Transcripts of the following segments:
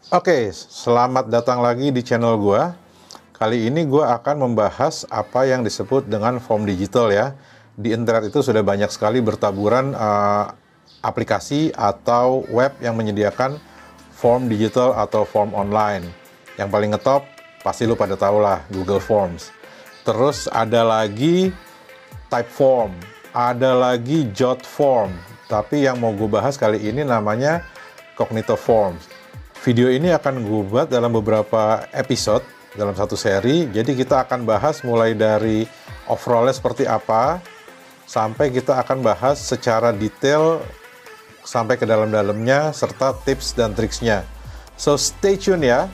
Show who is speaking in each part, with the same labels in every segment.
Speaker 1: Oke, selamat datang lagi di channel gua. Kali ini gua akan membahas apa yang disebut dengan form digital ya. Di internet itu sudah banyak sekali bertaburan aplikasi atau web yang menyediakan form digital atau form online. Yang paling ngetop pasti lu pada tahu lah, Google Forms. Terus ada lagi Typeform, ada lagi Jotform. Tapi yang mau gue bahas kali ini namanya Cognito Forms. Video ini akan gue buat dalam beberapa episode dalam satu seri. Jadi kita akan bahas mulai dari overallnya seperti apa, sampai kita akan bahas secara detail sampai ke dalam-dalamnya serta tips dan triksnya. So stay tune ya.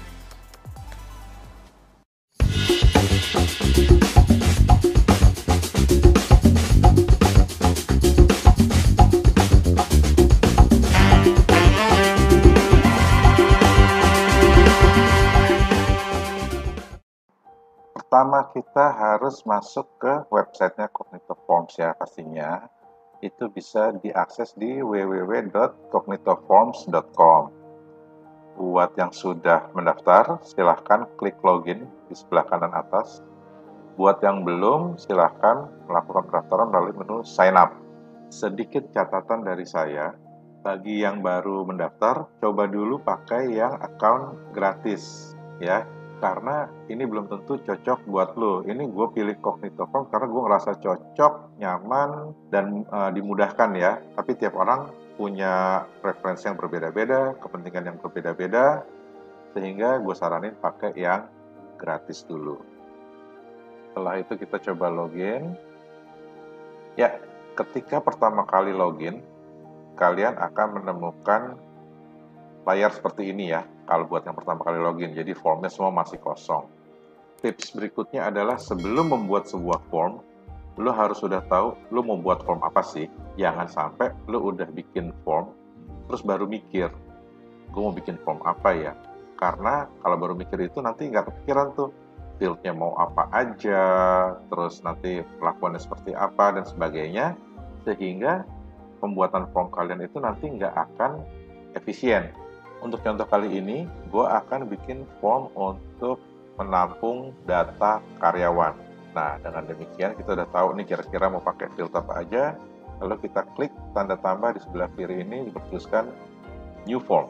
Speaker 1: Pertama kita harus masuk ke websitenya Cognito Forms ya pastinya. Itu bisa diakses di www.cognitoforms.com. Buat yang sudah mendaftar, silahkan klik login di sebelah kanan atas. Buat yang belum, silahkan melakukan pendaftaran melalui menu sign up. Sedikit catatan dari saya, bagi yang baru mendaftar, coba dulu pakai yang account gratis ya. Karena ini belum tentu cocok buat lo. Ini gue pilih Cognito Form karena gue ngerasa cocok, nyaman, dan dimudahkan ya. Tapi tiap orang punya preferensi yang berbeda-beda, kepentingan yang berbeda-beda, sehingga gue saranin pakai yang gratis dulu. Setelah itu kita coba login. Ya, ketika pertama kali login, kalian akan menemukan layar seperti ini ya, kalau buat yang pertama kali login, jadi formnya semua masih kosong. Tips berikutnya adalah sebelum membuat sebuah form, lo harus sudah tahu lo mau buat form apa sih. Jangan sampai lo udah bikin form, terus baru mikir, gue mau bikin form apa ya. Karena kalau baru mikir itu nanti nggak kepikiran tuh, fieldnya mau apa aja, terus nanti pelakuannya seperti apa, dan sebagainya. Sehingga pembuatan form kalian itu nanti nggak akan efisien. Untuk contoh kali ini, gue akan bikin form untuk menampung data karyawan. Nah, dengan demikian kita udah tahu nih kira-kira mau pakai field apa aja. Lalu kita klik tanda tambah di sebelah kiri ini, bertuliskan New Form.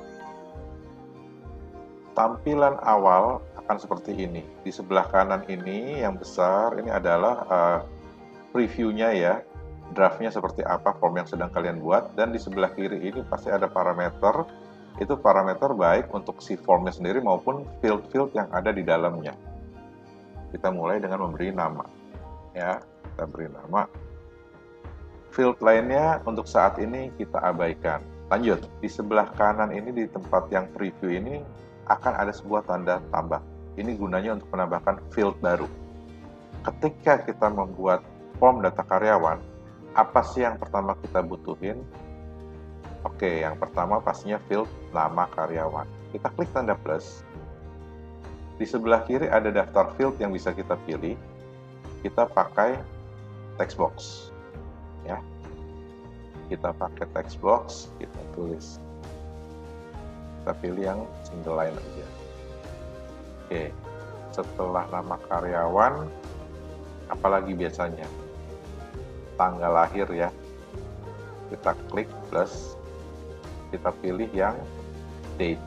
Speaker 1: Tampilan awal akan seperti ini. Di sebelah kanan ini yang besar, ini adalah previewnya ya. Draftnya seperti apa form yang sedang kalian buat. Dan di sebelah kiri ini pasti ada parameter. Itu parameter baik untuk si formnya sendiri maupun field-field yang ada di dalamnya. Kita mulai dengan memberi nama. Ya, kita beri nama. Field lainnya untuk saat ini kita abaikan. Lanjut, di sebelah kanan ini di tempat yang preview ini akan ada sebuah tanda tambah. Ini gunanya untuk menambahkan field baru. Ketika kita membuat form data karyawan, apa sih yang pertama kita butuhin? Oke, yang pertama pastinya field nama karyawan. Kita klik tanda plus. Di sebelah kiri ada daftar field yang bisa kita pilih. Kita pakai text box. Ya. Kita pakai text box, kita tulis. Kita pilih yang single line aja. Oke. Setelah nama karyawan, apalagi biasanya? Tanggal lahir ya. Kita klik plus. Kita pilih yang date.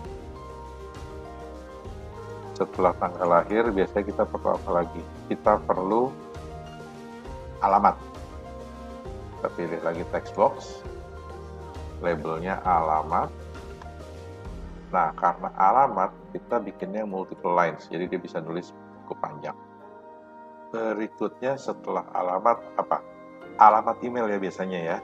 Speaker 1: Setelah tanggal lahir, biasanya kita perlu apa lagi? Kita perlu alamat. Kita pilih lagi text box, labelnya alamat. Nah, karena alamat, kita bikinnya multiple lines, jadi dia bisa nulis cukup panjang. Berikutnya setelah alamat apa? Alamat email ya biasanya ya.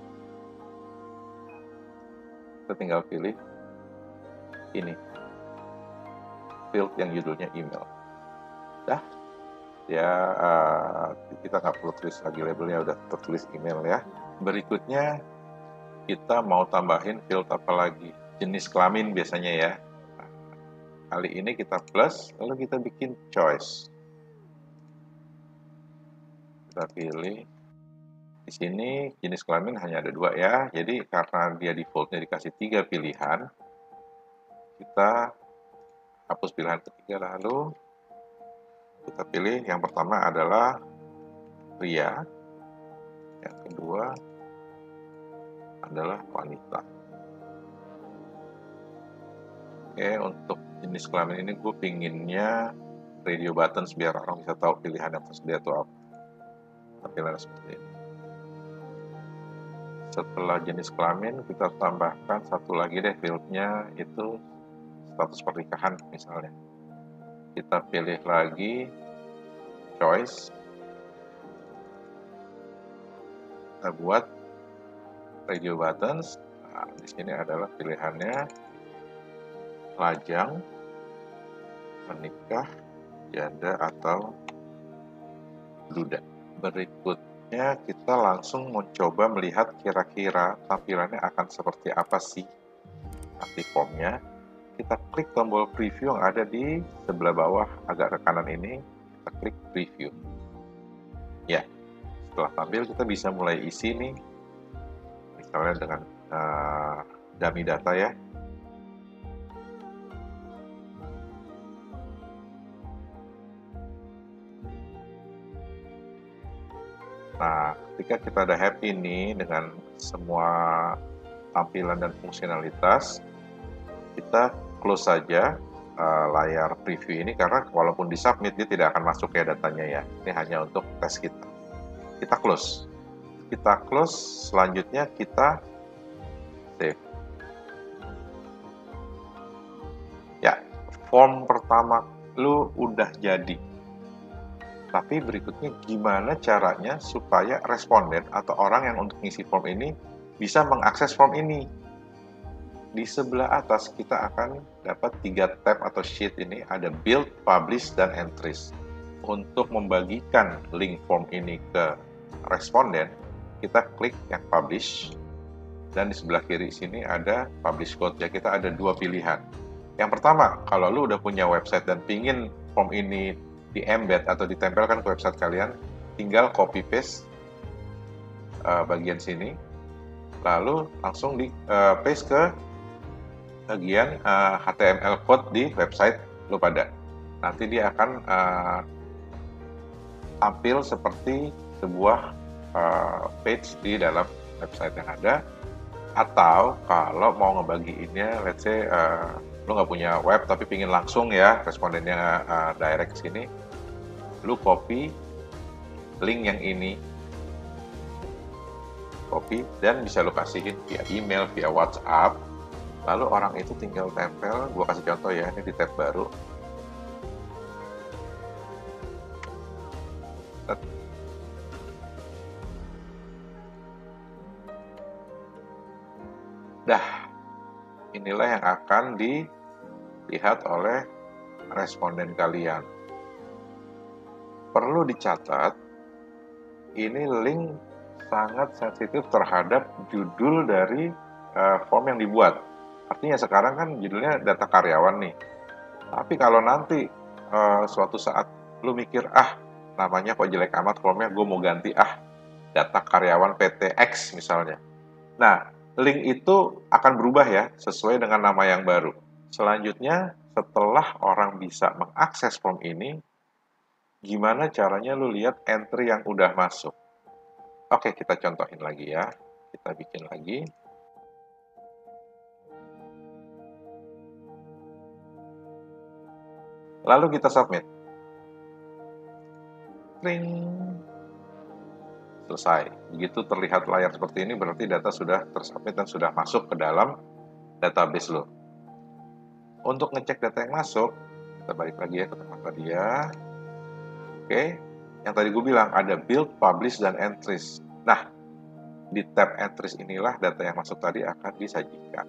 Speaker 1: Kita tinggal pilih ini field yang judulnya email. Dah ya, kita nggak perlu tulis lagi labelnya, udah tertulis email ya. Berikutnya kita mau tambahin field apa lagi? Jenis kelamin biasanya ya. Nah, kali ini kita plus, lalu kita bikin choice. Kita pilih. Di sini jenis kelamin hanya ada 2 ya, jadi karena dia defaultnya dikasih 3 pilihan, kita hapus pilihan ketiga, lalu kita pilih yang pertama adalah pria, yang kedua adalah wanita. Oke, untuk jenis kelamin ini gue pinginnya radio buttons biar orang bisa tahu pilihan yang tersedia itu apa. Tampilannya seperti ini. Setelah jenis kelamin, kita tambahkan satu lagi deh fieldnya, itu status pernikahan misalnya. Kita pilih lagi choice. Kita buat radio buttons. Nah, di sini adalah pilihannya lajang, menikah, janda, atau duda. Berikutnya kita langsung mencoba melihat kira-kira tampilannya akan seperti apa sih nanti formnya. Kita klik tombol preview yang ada di sebelah bawah agak ke kanan ini, kita klik preview. Ya, setelah tampil kita bisa mulai isi nih, misalnya dengan dummy data ya. Nah, ketika kita udah happy nih dengan semua tampilan dan fungsionalitas, kita close saja layar preview ini, karena walaupun di submit dia tidak akan masuk ya datanya ya. Ini hanya untuk tes kita. Kita close. Kita close, selanjutnya kita save. Ya, form pertama lu udah jadi. Tapi berikutnya gimana caranya supaya responden atau orang yang untuk ngisi form ini bisa mengakses form ini. Di sebelah atas kita akan dapat 3 tab atau sheet ini, ada build, publish, dan entries. Untuk membagikan link form ini ke responden, kita klik yang publish, dan di sebelah kiri sini ada publish code. Ya, kita ada 2 pilihan. Yang pertama, kalau lu udah punya website dan pingin form ini di-embed atau ditempelkan ke website kalian, tinggal copy paste bagian sini, lalu langsung di paste ke bagian HTML code di website lu pada. Nanti dia akan tampil seperti sebuah page di dalam website yang ada. Atau kalau mau ngebagiinnya, let's say lu nggak punya web tapi pingin langsung ya respondennya direct ke sini, lu copy link yang ini, copy, dan bisa lu kasihin via email, via WhatsApp, lalu orang itu tinggal tempel. Gua kasih contoh ya, ini di tab baru. Dah, inilah yang akan dilihat oleh responden kalian. Perlu dicatat, ini link sangat sensitif terhadap judul dari form yang dibuat. Artinya sekarang kan judulnya data karyawan nih. Tapi kalau nanti suatu saat lu mikir, namanya kok jelek amat formnya, gue mau ganti data karyawan PT X misalnya. Nah, link itu akan berubah ya, sesuai dengan nama yang baru. Selanjutnya, setelah orang bisa mengakses form ini, gimana caranya lu lihat entry yang udah masuk? Oke, kita contohin lagi ya. Kita bikin lagi. Lalu kita submit. Ring. Selesai. Begitu terlihat layar seperti ini, berarti data sudah tersubmit dan sudah masuk ke dalam database lo. Untuk ngecek data yang masuk, kita balik lagi ya ke tempat tadi ya. Oke, yang tadi gue bilang ada build, publish, dan entries. Nah, di tab entries inilah data yang masuk tadi akan disajikan.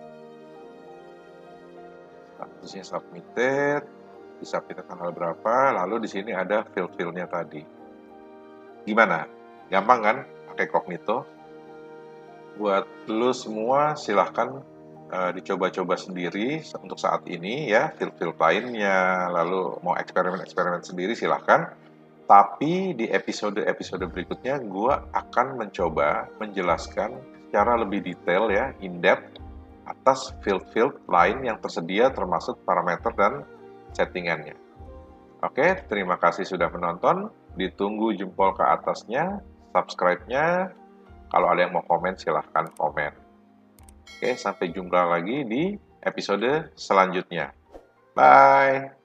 Speaker 1: Statusnya submitted, disubmit tanggal berapa, lalu di sini ada field-fieldnya tadi. Gimana? Gampang kan pakai Cognito? Buat lu semua silahkan dicoba-coba sendiri untuk saat ini ya, field-field lainnya, lalu mau eksperimen-eksperimen sendiri silahkan. Tapi di episode-episode berikutnya gue akan mencoba menjelaskan secara lebih detail ya, in-depth, atas field-field lain yang tersedia termasuk parameter dan settingannya. Oke, terima kasih sudah menonton. Ditunggu jempol ke atasnya, subscribe-nya. Kalau ada yang mau komen, silahkan komen. Oke, sampai jumpa lagi di episode selanjutnya. Bye!